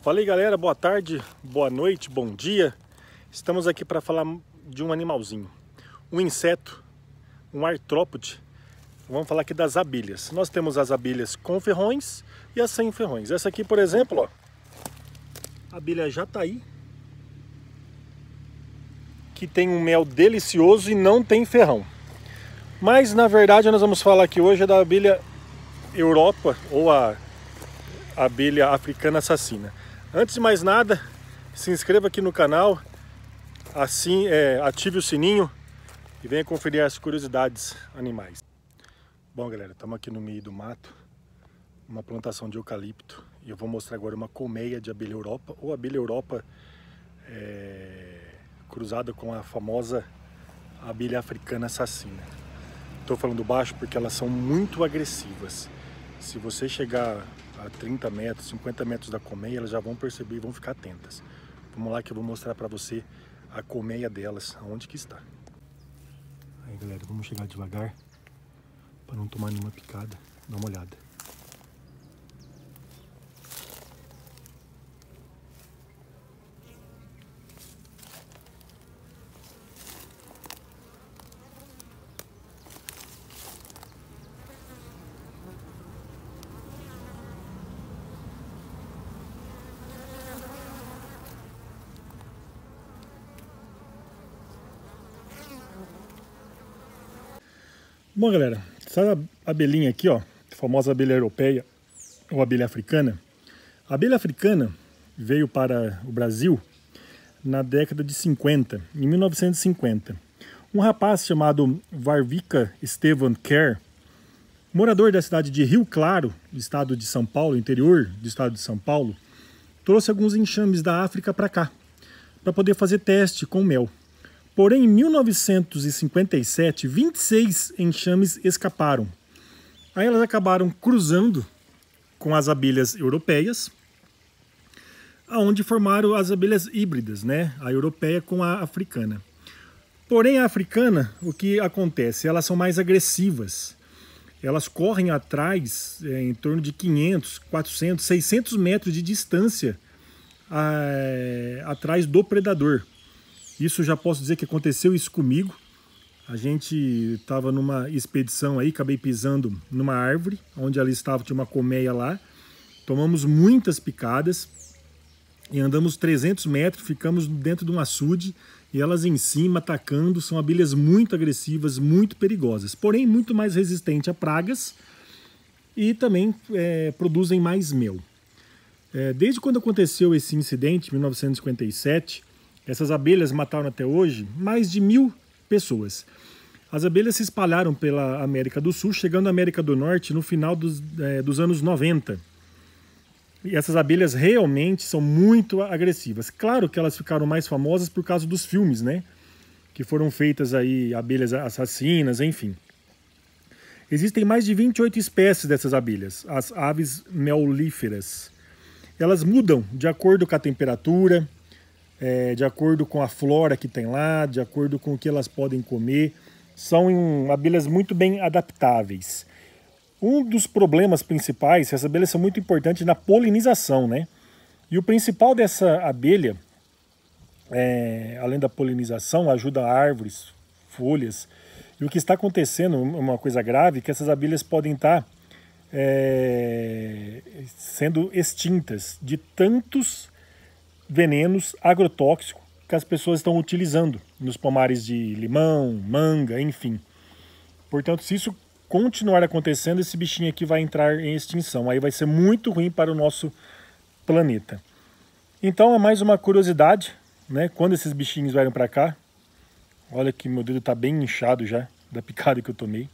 Fala aí galera, boa tarde, boa noite, bom dia. Estamos aqui para falar de um animalzinho, um inseto, um artrópode. Vamos falar aqui das abelhas. Nós temos as abelhas com ferrões e as sem ferrões. Essa aqui, por exemplo, ó, a abelha jataí, que tem um mel delicioso e não tem ferrão. Mas na verdade nós vamos falar aqui hoje da abelha Europa ou a abelha africana assassina. Antes de mais nada, se inscreva aqui no canal, assim ative o sininho e venha conferir as curiosidades animais. Bom galera, estamos aqui no meio do mato, uma plantação de eucalipto, e eu vou mostrar agora uma colmeia de abelha Europa, ou abelha Europa cruzada com a famosa abelha africana assassina. Estou falando baixo porque elas são muito agressivas. Se você chegar a 30 metros, 50 metros da colmeia, elas já vão perceber e vão ficar atentas. Vamos lá que eu vou mostrar para você a colmeia delas, aonde que está. Aí galera, vamos chegar devagar para não tomar nenhuma picada. Dá uma olhada. Bom galera, essa abelhinha aqui, ó, a famosa abelha europeia ou abelha africana. A abelha africana veio para o Brasil na década de 50, em 1950. Um rapaz chamado Warwick Stephen Kerr, morador da cidade de Rio Claro, do estado de São Paulo, interior do estado de São Paulo, trouxe alguns enxames da África para cá, para poder fazer teste com mel. Porém, em 1957, 26 enxames escaparam. Aí elas acabaram cruzando com as abelhas europeias, onde formaram as abelhas híbridas, né? A europeia com a africana. Porém, a africana, o que acontece? Elas são mais agressivas. Elas correm atrás em torno de 500, 400, 600 metros de distância atrás do predador. Isso já posso dizer que aconteceu isso comigo. A gente estava numa expedição aí, acabei pisando numa árvore, onde ela estava, tinha uma colmeia lá. Tomamos muitas picadas e andamos 300 metros, ficamos dentro de um açude e elas em cima atacando. São abelhas muito agressivas, muito perigosas, porém muito mais resistentes a pragas e também produzem mais mel. Desde quando aconteceu esse incidente, em 1957, essas abelhas mataram até hoje mais de 1000 pessoas. As abelhas se espalharam pela América do Sul, chegando à América do Norte no final dos anos 90. E essas abelhas realmente são muito agressivas. Claro que elas ficaram mais famosas por causa dos filmes, né? Que foram feitas aí, abelhas assassinas, enfim. Existem mais de 28 espécies dessas abelhas, as aves melíferas. Elas mudam de acordo com a temperatura, de acordo com a flora que tem lá, de acordo com o que elas podem comer. São abelhas muito bem adaptáveis. Um dos problemas principais, essas abelhas são muito importantes na polinização, né? E o principal dessa abelha, além da polinização, ajuda árvores, folhas. E o que está acontecendo, uma coisa grave, é que essas abelhas podem estar sendo extintas de tantos venenos agrotóxicos que as pessoas estão utilizando nos pomares de limão, manga, enfim. Portanto, se isso continuar acontecendo, esse bichinho aqui vai entrar em extinção. Aí vai ser muito ruim para o nosso planeta. Então é mais uma curiosidade, né? Quando esses bichinhos vieram para cá, olha que meu dedo está bem inchado já da picada que eu tomei.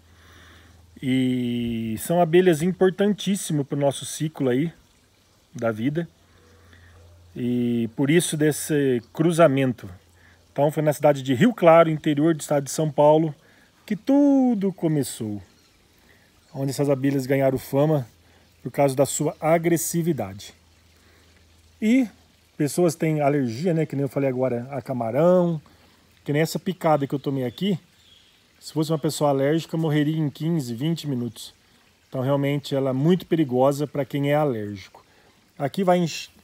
E são abelhas importantíssimas para o nosso ciclo aí da vida. E por isso desse cruzamento. Então foi na cidade de Rio Claro, interior do estado de São Paulo, que tudo começou. Onde essas abelhas ganharam fama por causa da sua agressividade. E pessoas têm alergia, né? Que nem eu falei agora, a camarão. Que nem essa picada que eu tomei aqui. Se fosse uma pessoa alérgica, morreria em 15, 20 minutos. Então realmente ela é muito perigosa para quem é alérgico. Aqui vai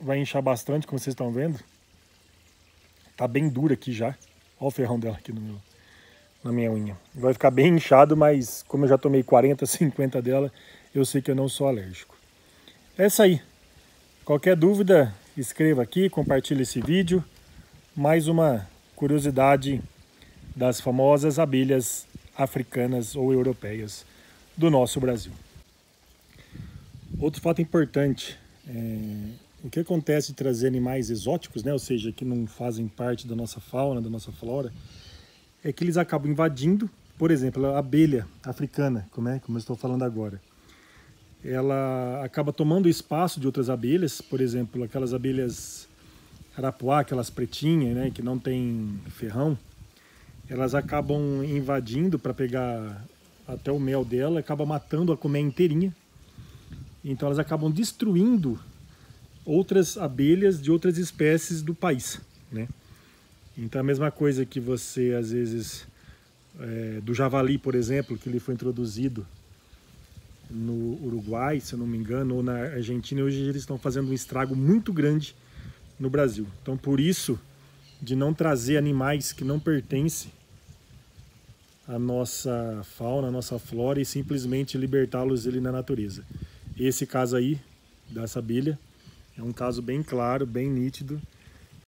vai inchar bastante, como vocês estão vendo. Tá bem dura aqui já. Olha o ferrão dela aqui na minha unha. Vai ficar bem inchado, mas como eu já tomei 40, 50 dela, eu sei que eu não sou alérgico. É isso aí. Qualquer dúvida, escreva aqui, compartilhe esse vídeo. Mais uma curiosidade das famosas abelhas africanas ou europeias do nosso Brasil. Outro fato importante, o que acontece de trazer animais exóticos, né, ou seja, que não fazem parte da nossa fauna, da nossa flora, é que eles acabam invadindo, por exemplo, a abelha africana, como eu estou falando agora. Ela acaba tomando o espaço de outras abelhas, por exemplo, aquelas abelhas arapuá, aquelas pretinhas, né, que não tem ferrão, elas acabam invadindo para pegar até o mel dela, acaba matando a colmeia inteirinha. Então elas acabam destruindo outras abelhas de outras espécies do país, né? Então a mesma coisa que você, às vezes, do javali, por exemplo, que ele foi introduzido no Uruguai, se eu não me engano, ou na Argentina, hoje eles estão fazendo um estrago muito grande no Brasil. Então por isso, de não trazer animais que não pertencem à nossa fauna, à nossa flora, e simplesmente libertá-los ali na natureza. Esse caso aí, dessa abelha, é um caso bem claro, bem nítido,